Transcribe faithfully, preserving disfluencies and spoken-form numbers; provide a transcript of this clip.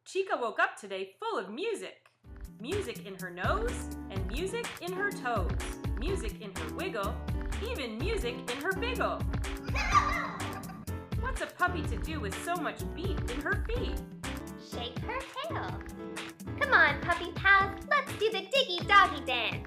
Chica woke up today full of music. Music in her nose and music in her toes. Music in her wiggle, even music in her biggle. What's a puppy to do with so much beat in her feet? Shake her tail. Come on, puppy pals, let's do the diggy doggy dance.